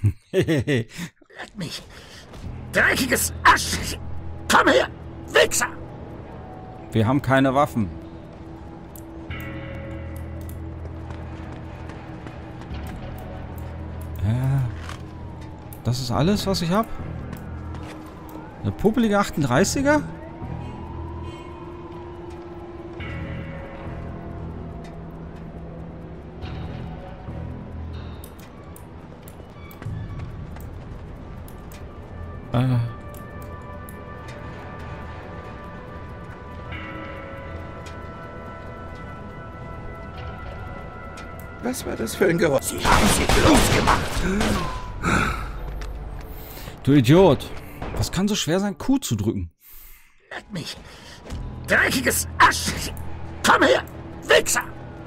Leck mich! Dreckiges Arsch! Komm her! Wichser! Wir haben keine Waffen. Ja. Das ist alles, was ich habe? Eine puppelige 38er? Was war das für ein Geräusch? Sie haben sie bloß gemacht! Du Idiot! Was kann so schwer sein, Q zu drücken? Leck mich! Dreckiges Arsch! Komm her! Wichser!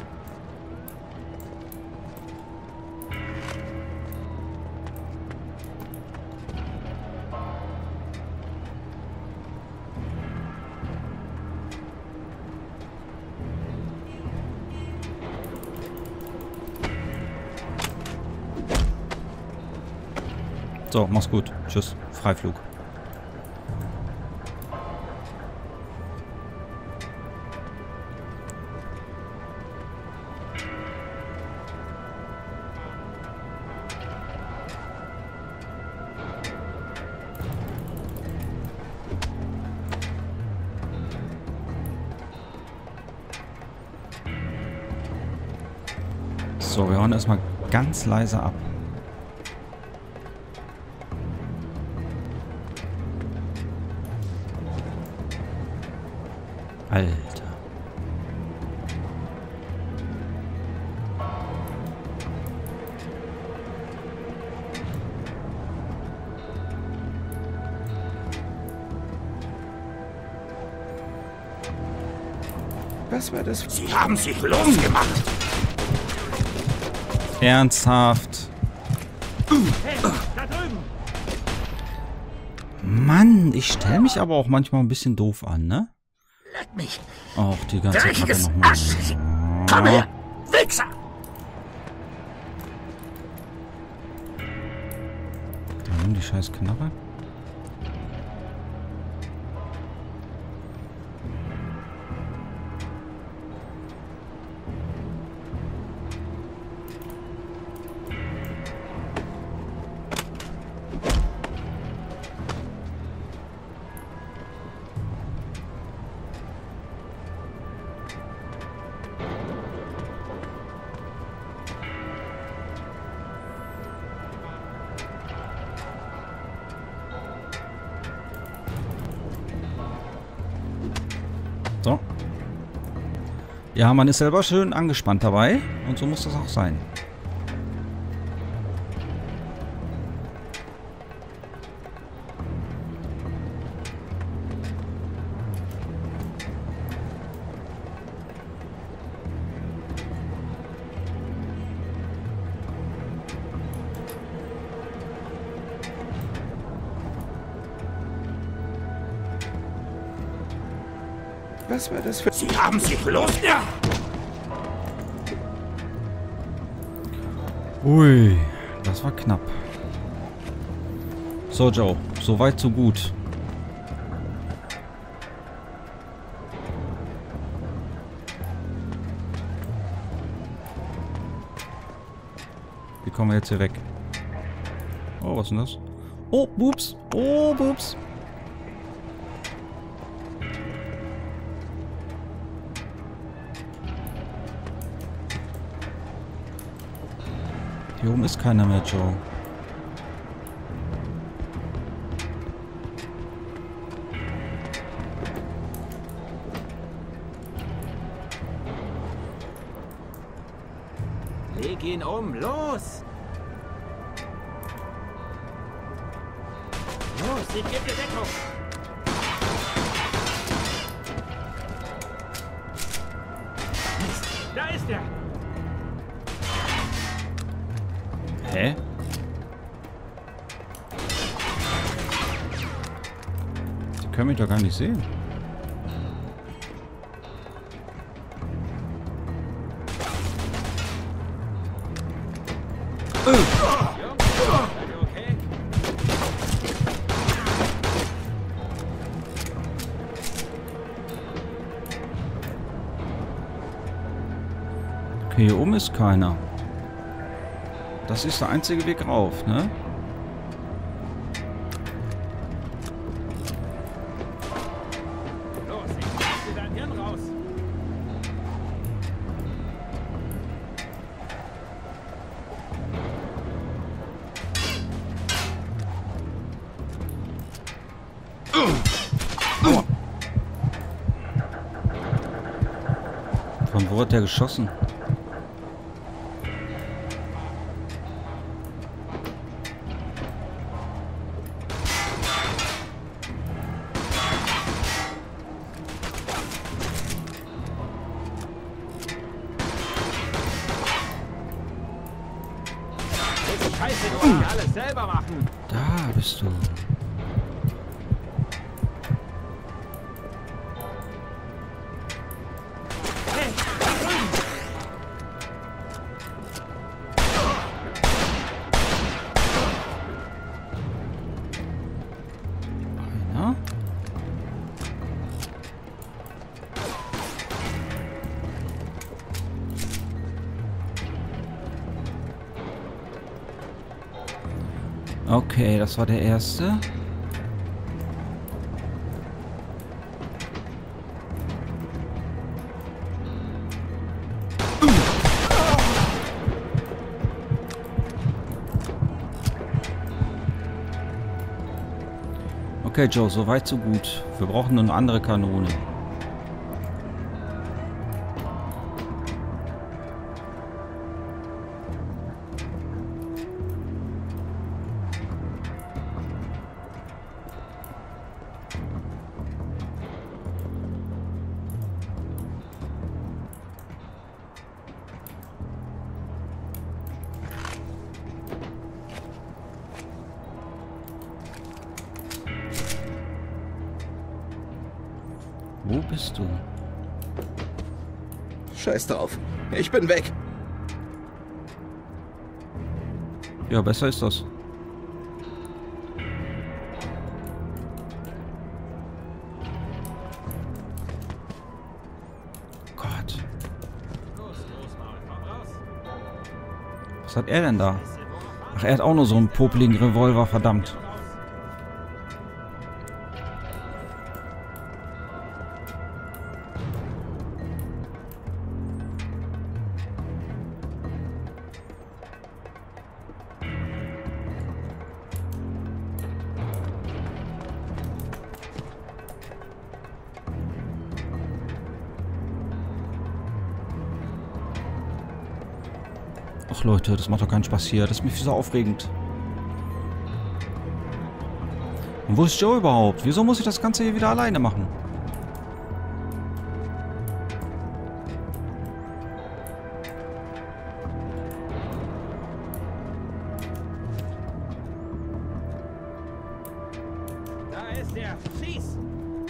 So, mach's gut. Tschüss. Freiflug. So, wir hauen erstmal ganz leise ab. Alter. Was war das? Sie haben sich losgemacht! Ernsthaft. Hey, da drüben! Mann, ich stelle mich aber auch manchmal ein bisschen doof an, ne? Leck mich! Auch die ganze Kacke Dreckiges nochmal. Arsch! Komm her! Wichser! Nimm die scheiß Knarre. So. Ja, man ist selber schön angespannt dabei. Und so muss das auch sein. Was war das für... Sie haben sich los... Ja! Ui, das war knapp. So, Joe. So weit, so gut. Wie kommen wir jetzt hier weg? Oh, was ist denn das? Oh, Bups. Oh, Bups. Hier oben ist keiner mehr, Joe. Leg ihn um, los! Los, ich gebe dir Deckung! Mist, da ist er! Hä? Die können mich doch gar nicht sehen. Okay, hier oben ist keiner. Das ist der einzige Weg rauf, ne? Los, ich lass dir dein Hirn raus. Von wo hat der geschossen? Scheiße, du musst ja alles selber machen. Da bist du. Hey, da drüben. Ja? Okay, das war der erste. Okay, Joe, so weit, so gut. Wir brauchen nur eine andere Kanone. Wo bist du? Scheiß drauf. Ich bin weg. Ja, besser ist das. Gott. Los, Maul, komm raus. Was hat er denn da? Ach, er hat auch nur so einen popeligen Revolver, verdammt. Ach Leute, das macht doch keinen Spaß hier. Das ist mir viel so aufregend. Und wo ist Joe überhaupt? Wieso muss ich das Ganze hier wieder alleine machen? Da ist der. Schieß.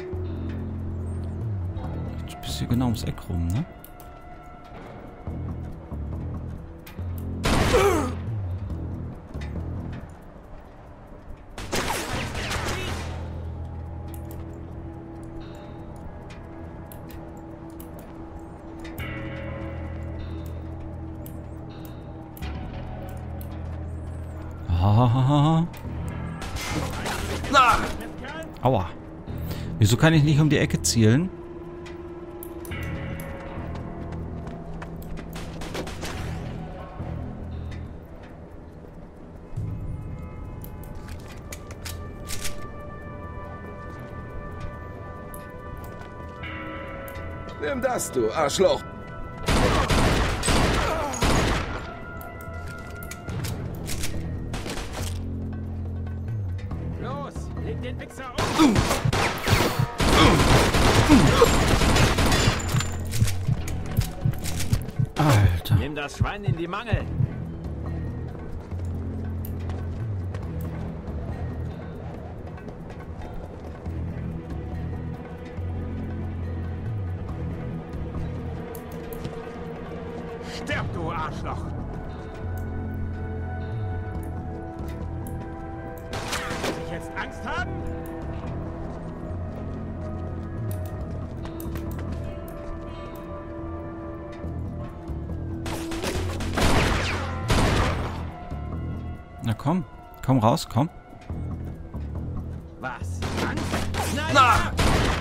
Jetzt bist du genau ums Eck rum, ne? Aua. Wieso kann ich nicht um die Ecke zielen? Nimm das, du Arschloch. Los, leg den Wichser um. Alter. Nimm das Schwein in die Mangel. Stirb, du Arschloch! Muss ich jetzt Angst haben? Na komm. Komm raus, komm. Was? Angst? Nein! Na!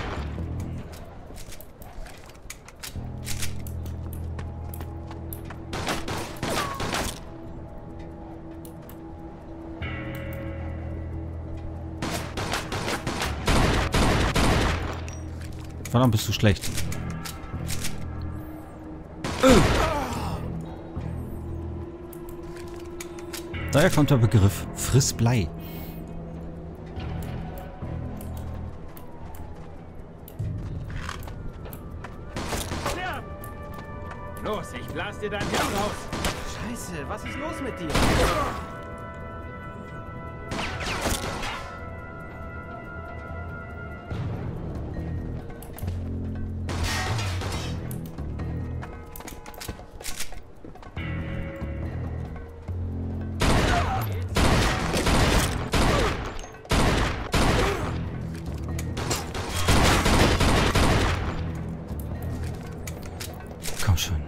Verdammt, bist du schlecht. Daher kommt der Begriff Friss Blei. Sterb! Los, ich blas dir dein Hirn raus. Scheiße, was ist los mit dir? Komm schon.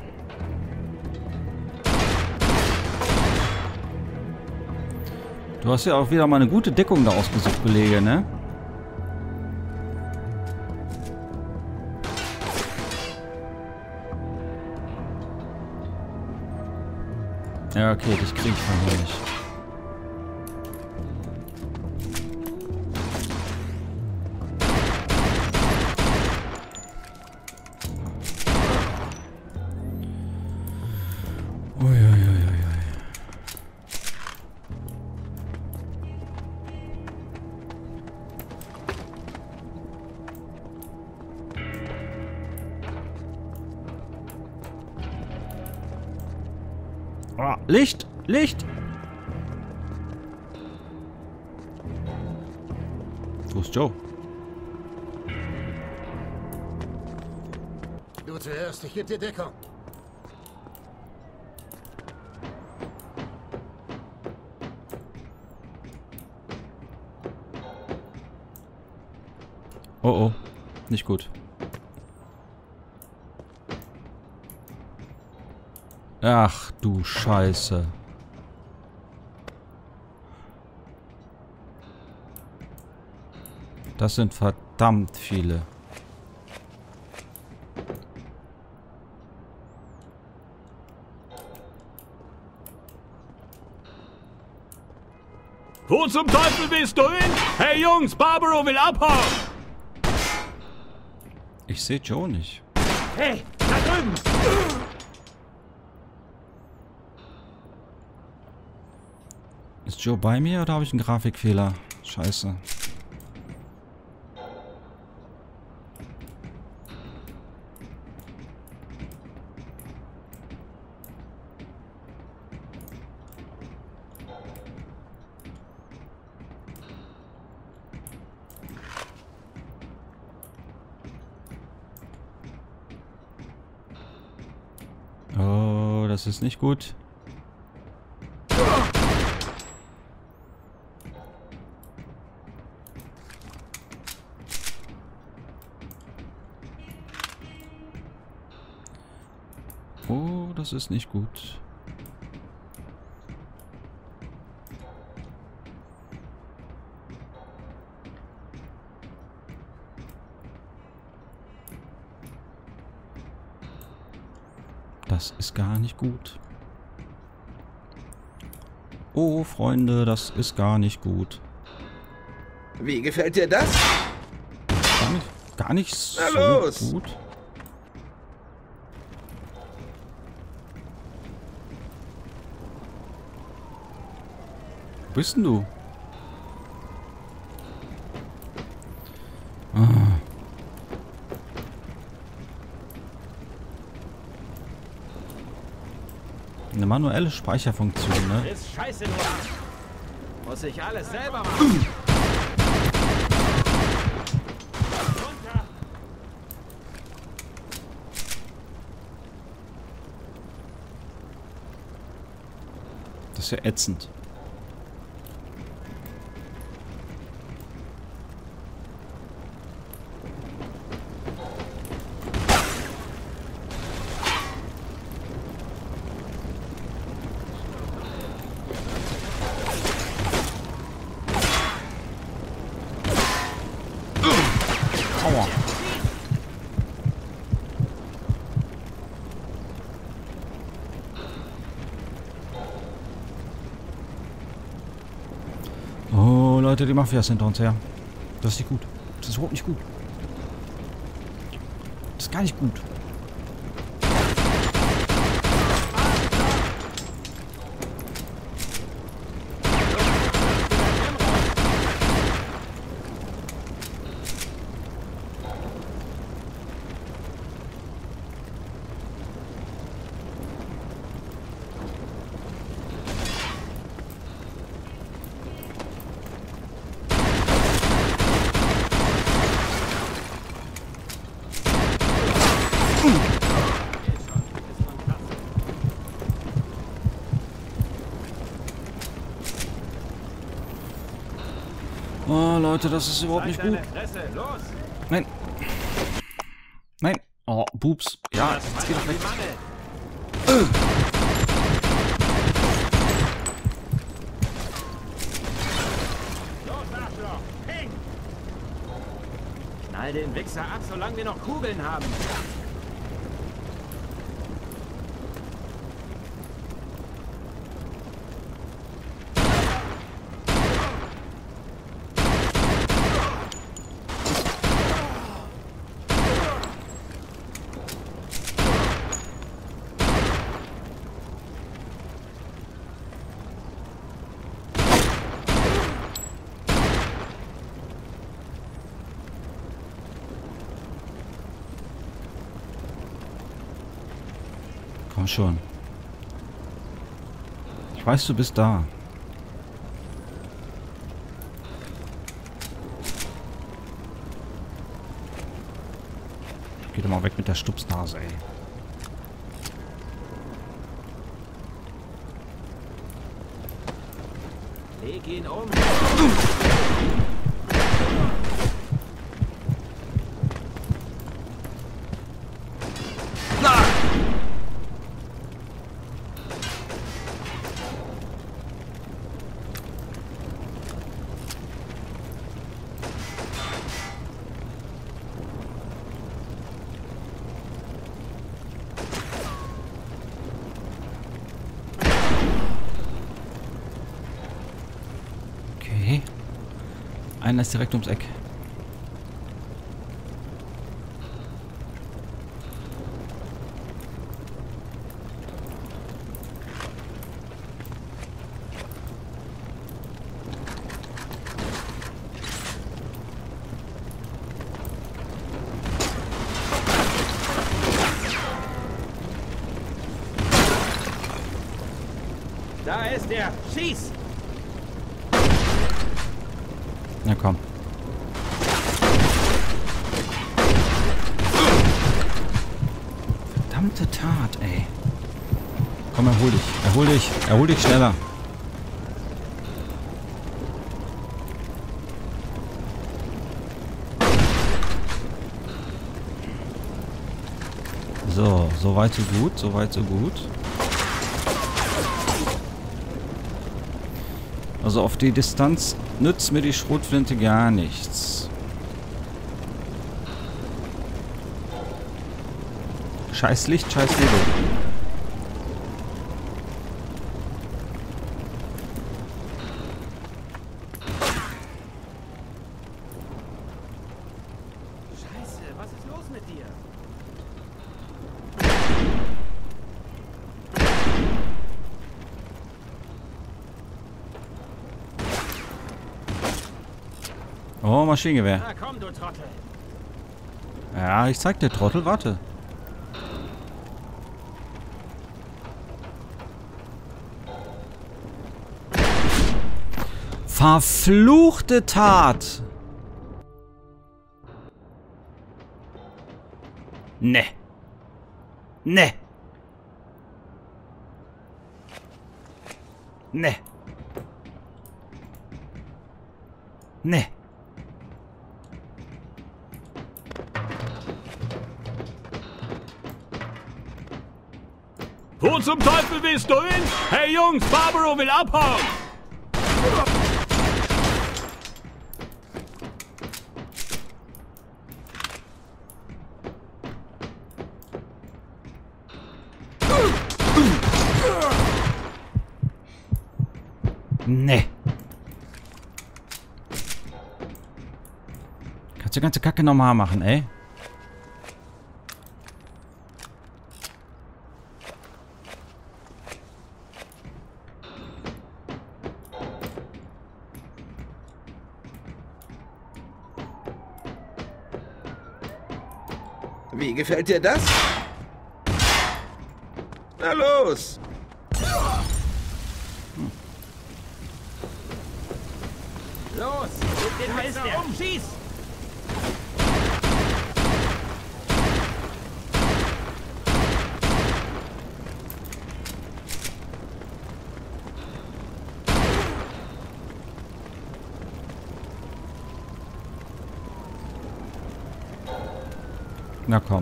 Du hast ja auch wieder mal eine gute Deckung da ausgesucht, Kollege, ne? Ja, okay, dich krieg ich von hier nicht. Uiuiuiui. Oh, Licht! Licht! Wo ist Joe? Du zuerst, ich gebe dir Deckung. Oh oh, nicht gut. Ach du Scheiße. Das sind verdammt viele. Wo zum Teufel bist du hin? Hey Jungs, Barbaro will abhauen! Ich sehe Joe nicht. Hey, da drüben! Ist Joe bei mir oder habe ich einen Grafikfehler? Scheiße. Oh, das ist nicht gut. Oh, das ist nicht gut. Das ist gar nicht gut. Oh, Freunde, das ist gar nicht gut. Wie gefällt dir das? Gar nicht so Na los! gut. Wo bist denn du? Ah. Eine manuelle Speicherfunktion, ne? Ist scheiße, nur. Muss ich alles selber machen. Runter. Das ist ja ätzend. Oh, Leute, die Mafia sind hinter uns her. Das ist nicht gut. Das ist überhaupt nicht gut. Das ist gar nicht gut. Oh, Leute, das ist überhaupt nicht gut. Nein. Nein. Oh, Boobs. Ja, jetzt geht doch weg. Knall den Wichser ab, solange wir noch Kugeln haben. Komm schon. Ich weiß, du bist da. Geh doch mal weg mit der Stupsnase, ey. Leg ihn um. Okay. Einer ist direkt ums Eck. Da ist er. Schieß! Na komm. Verdammte Tat, ey. Komm, erhol dich. Erhol dich. Erhol dich schneller. So, so weit, so gut. So weit, so gut. Also auf die Distanz nützt mir die Schrotflinte gar nichts. Scheiß Licht, scheiß Nebel. Scheiße, was ist los mit dir? Oh, Maschinengewehr. Na komm, du Trottel. Ja, ich zeig dir, Trottel, warte. Verfluchte Tat! Ne. Ne. Ne. Ne. Wo zum Teufel willst du hin? Hey Jungs, Barbaro will abhauen! Ne. Kannst du die ganze Kacke nochmal machen, ey? Wie gefällt dir das? Na los! Los, gib den Messer um, schieß! Na komm.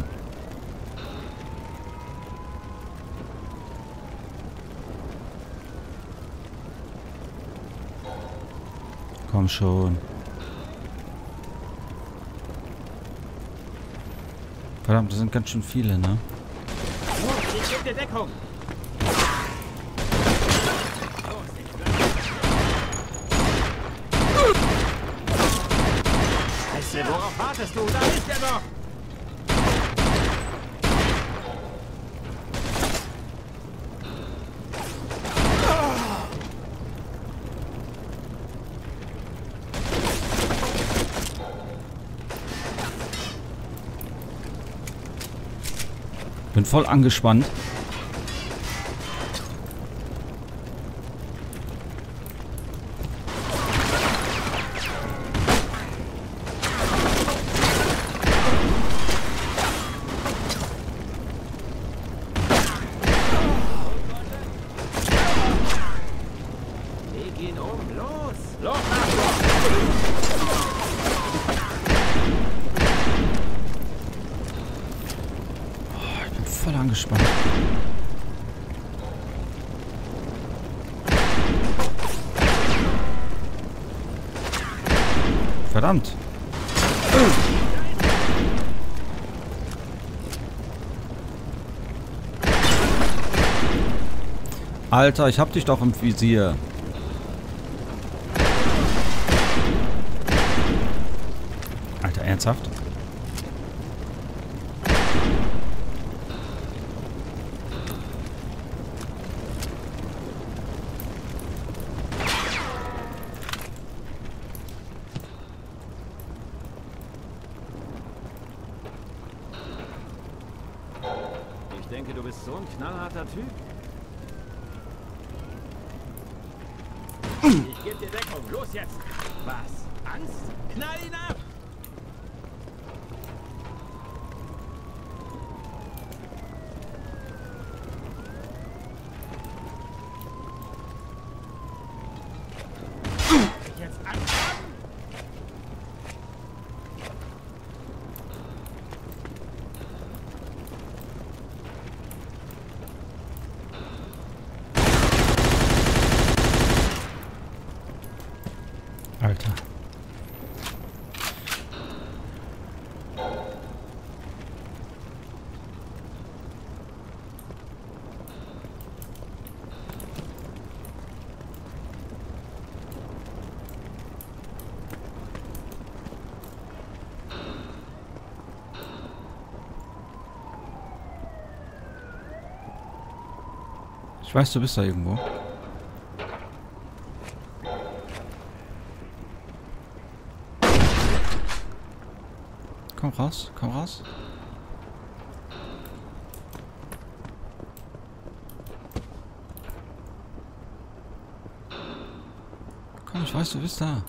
Komm schon. Verdammt, das sind ganz schön viele, ne? Ich geb dir Deckung! Scheiße, worauf wartest du? Da ist er doch! Bin voll angespannt. Leg ihn um, los! Los! Voll angespannt. Verdammt. Alter, ich hab dich doch im Visier. Alter, ernsthaft? Ich denke, du bist so ein knallharter Typ. Ich geb dir Deckung. Los jetzt. Was? Angst? Knall ihn ab! Ich jetzt Angst haben? Alter. Ich weiß, du bist da irgendwo. Komm raus, komm raus. Komm, ich weiß, du bist da.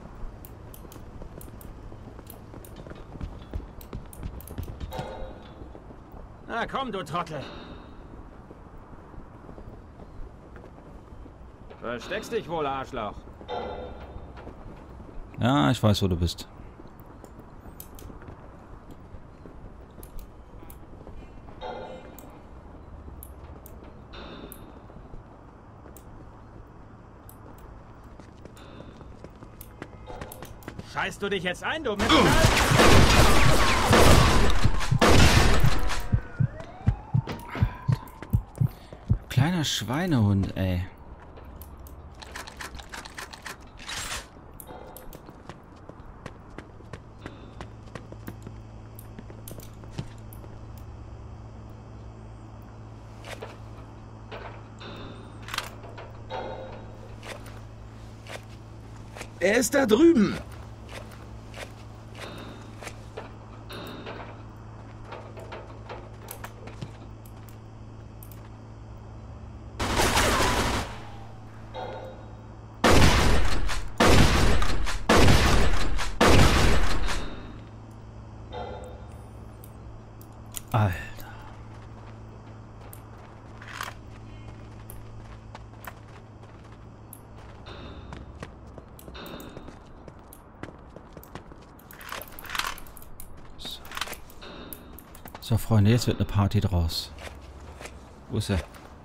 Na komm, du Trottel. Versteckst dich wohl, Arschloch. Ja, ich weiß, wo du bist. Scheißt du dich jetzt ein, du Mistkerl? Kleiner Schweinehund, ey. Er ist da drüben. Alter. So, Freunde, jetzt wird eine Party draus. Wo ist er?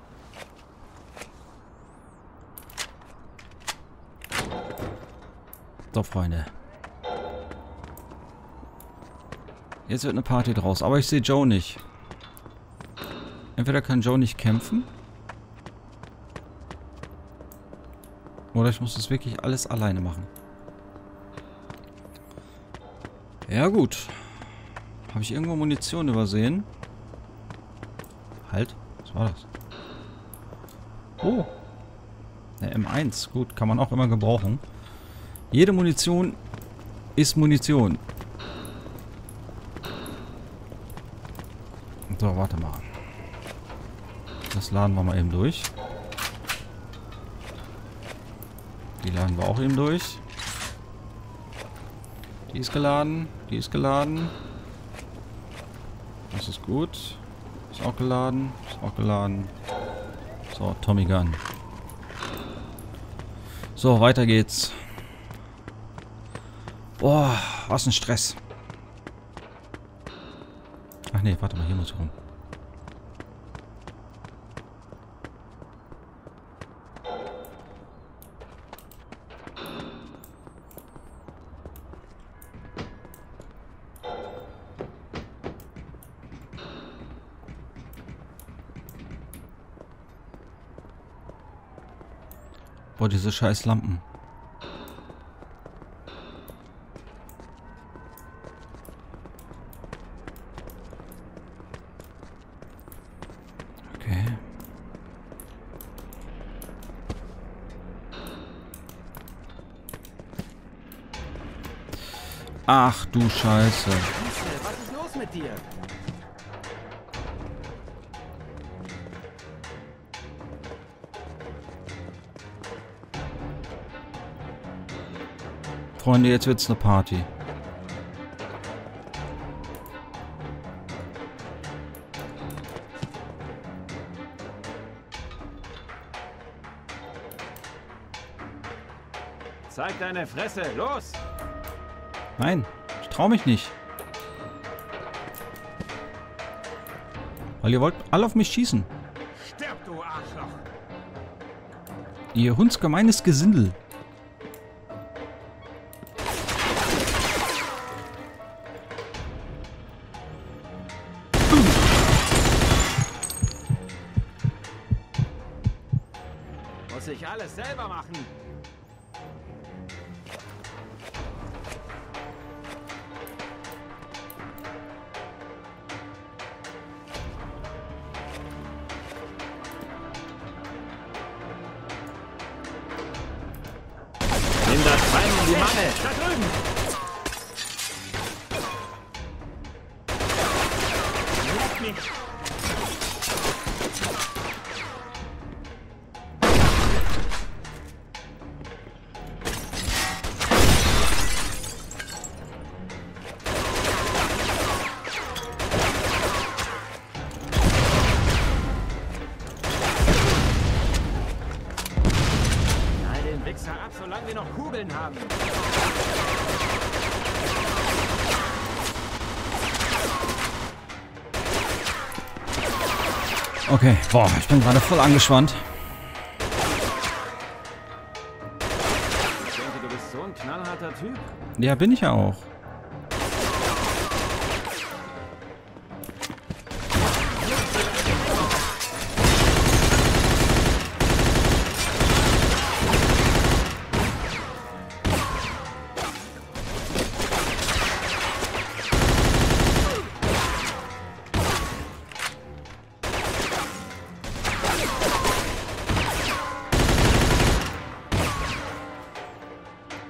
So, Freunde. Jetzt wird eine Party draus. Aber ich sehe Joe nicht. Entweder kann Joe nicht kämpfen. Oder ich muss das wirklich alles alleine machen. Ja gut. Habe ich irgendwo Munition übersehen? Halt. Was war das? Oh. Der M1. Gut, kann man auch immer gebrauchen. Jede Munition ist Munition. So, warte mal. Das laden wir mal eben durch. Die laden wir auch eben durch. Die ist geladen. Die ist geladen. Das ist gut. Ist auch geladen. Ist auch geladen. So, Tommy Gun. So, weiter geht's. Boah, was ein Stress. Ach nee, warte mal, hier muss ich rum. Boah, diese scheiß Lampen. Okay. Ach du Scheiße. Was ist los mit dir? Freunde, jetzt wird's eine Party. Zeig deine Fresse, los! Nein, ich traue mich nicht. Weil ihr wollt alle auf mich schießen. Stirb, du Arschloch! Ihr hundsgemeines Gesindel. Muss ich alles selber machen? Nimm das Bein in die Mangel! Da drüben! Nicht mich! Ab, solange wir noch Kugeln haben. Okay, boah, ich bin gerade voll angespannt. Ich denke, du bist so ein knallharter Typ. Ja, bin ich ja auch.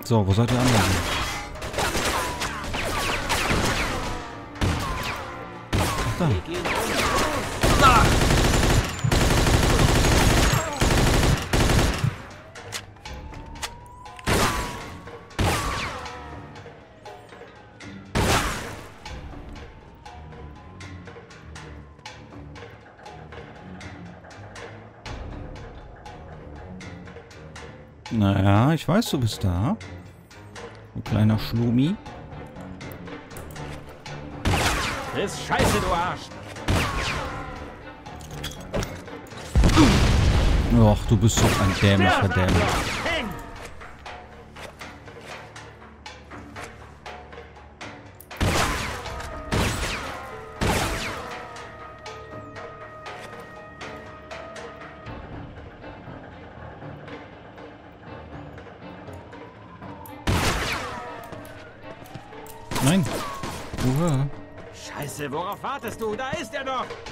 So, wo seid ihr anderen? Ach, da. Naja, ich weiß, du bist da. Du kleiner Schlumi. Friss Scheiße, du Arsch! Och, du bist so ein dämlicher Dämlich. Häng! Nein. Uah. Scheiße, worauf wartest du? Da ist er doch!